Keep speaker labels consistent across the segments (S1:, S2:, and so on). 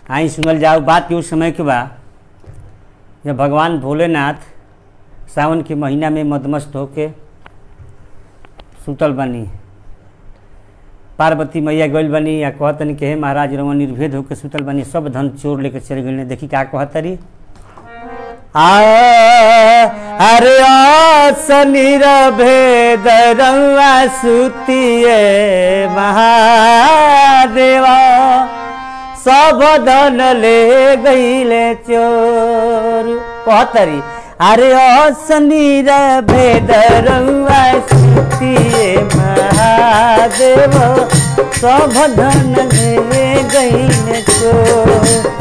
S1: आई सुनल जाओ बात के उस समय के बा जब भगवान भोलेनाथ सावन के महीना में मदमस्त होके सुतल बनी। पार्वती मैया गइल बनी या कहतनी कि हे महाराज रउआ निर्भेद होकर सुतल बनी, सब धन चोर लेके चल गइल। देखी का कहतरी, अरे निर्भेद रउआ सुतिए महादेवा, सब धन ले गइले चोर। कहतरी अरे निर्भेद रउआ सुतिए महादेव, सब धन ले गइले चोर।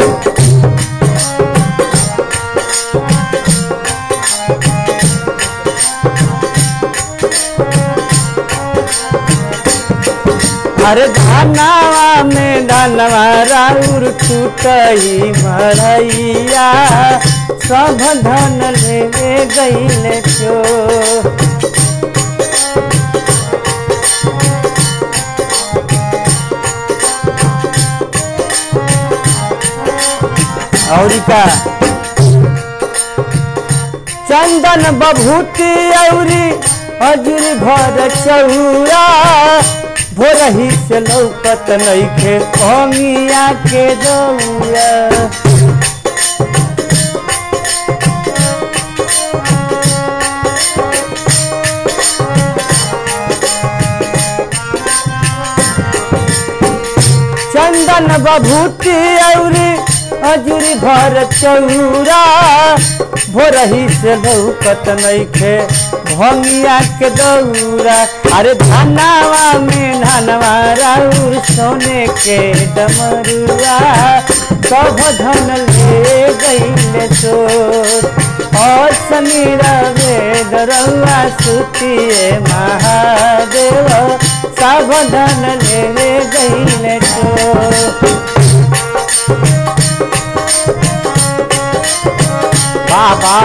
S1: अरे धनवा में धनवा राउर टूटई मरैया, सब धन ले गइले चोर। और का चंदन बभूति औरी अजूर भर चौरा, भोरही से लौकत नइखे पमिया के दौरा। चंदन बभूति औरी अजूरी भर चौरा, भोरही से लौकत नइखे भंगिया के दौरा। अरे धनवा में धनवा राउर सोने के डमरुआ, सब धन ले गइले चोर। निर्भेद रउआ सुतिए महादेव, सब धन ले गइले चोर। बाबा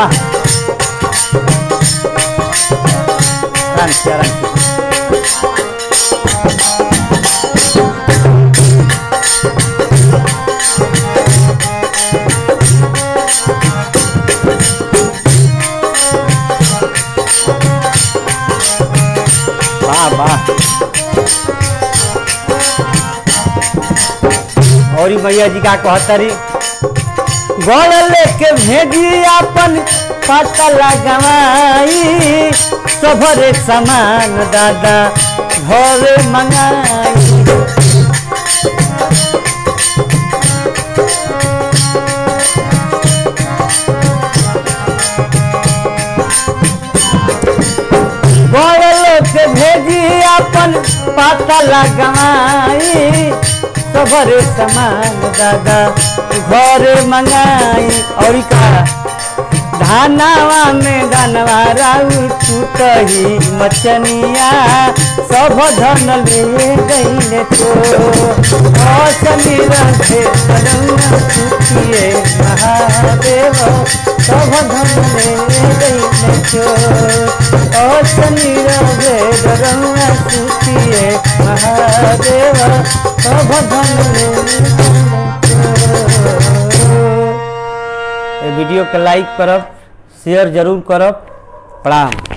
S1: और भैया जी का कहतरी, गौर लेके भेजी अपन पता लगवाई, सबरे समान दादा घर मंगाई। गौर लेके भेजी अपन पता लगवाई, सबरे समान दादा घर मंगाई। और का धनवा में धनवा राउर टूटही मचनिया, सब धन ले गइले चोर। निर्भेद रउआ सुतिए महादेव, सब धन ले गइले चोर। निर्भेद रउआ सुतिए महादेव, सब धन ले गइले चोर। वीडियो के लाइक करब, शेयर जरूर करब। प्रणाम।